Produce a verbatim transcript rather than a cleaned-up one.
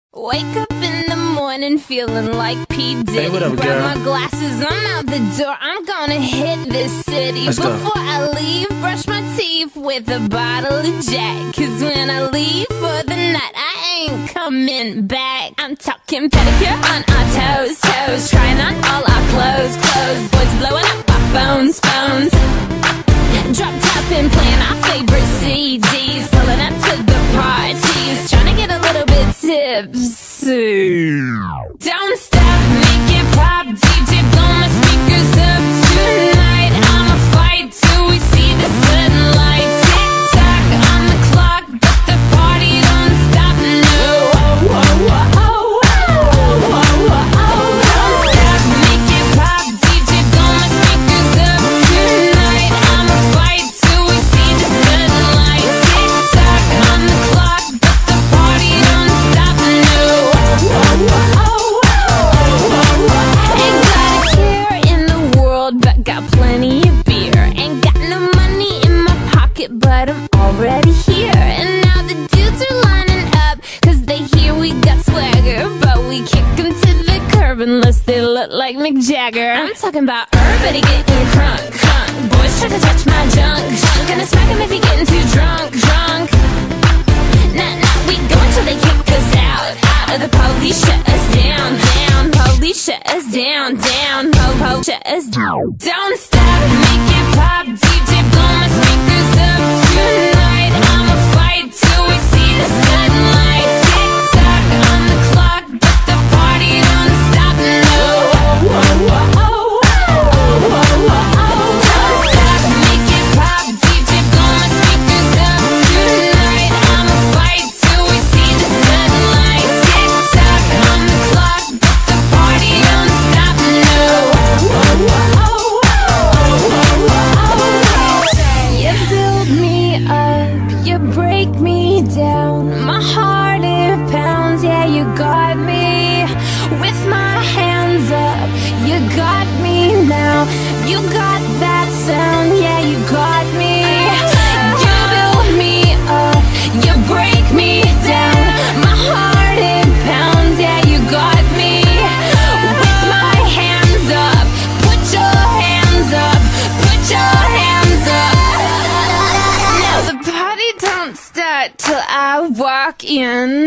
Wake up in the morning feeling like P. Diddy. Hey, what up, Grab girl? my glasses, I'm out the door. I'm gonna hit this city. Let's go. Before I leave, brush my teeth with a bottle of Jack. Cause when I leave for the night, I ain't coming back. I'm talking pedicure on our toes, toes. Trying on all our clothes, clothes. Boys blowing up our phones, phones. Drop top and playing our favorite C Ds. Pulling up to the parties, trying to get a little bit tipsy. Don't stop, make it pop, D J blow my speakers up tonight. I'ma fight till we see the sunlight. Tick tock on the clock, but the party don't stop. No, oh, oh, oh, oh, oh, oh, oh. Don't stop, make it pop, D J blow my speakers up tonight. I'ma fight till we see the sunlight. Tick tock on the clock, but the party don't stop. No, oh, oh, oh, oh. Ain't got a care in the world, but got plenty of beer. Ain't got no money in my pocket, but I'm already here. And now the dudes are lining up, cause they hear we got swagger. But we kick them to the curb unless they look like Mick Jagger. I'm talking about everybody getting crunk, crunk. Boys try to touch my junk, junk. Gonna smack him if he getting too drunk, drunk. Nah, nah, we go until they kick us out, out of the police, shut us down, down. Police shut us down, down. Po, po, shut us down. Don't stop, make it pop, D J blow my speakers up tonight. I'ma fight till we see the sunlight. Tick tock on the clock, but the party don't stop. No, oh, oh, oh, oh, oh, oh, oh. Don't stop, make it pop, D J blow my speakers up tonight. I'ma fight till we see the sunlight. Tick tock on the clock, but the party don't stop. No, oh, oh, oh, oh, oh, oh. You build me up, you break me down. My heart it pounds, yeah, you got me. With my hands up, you got me now. You got that sound, yeah, you got me. You build me up, you break me down. My heart it pounds, yeah, you got me. With my hands up, put your hands up, put your hands up. Now the party don't start till I walk in.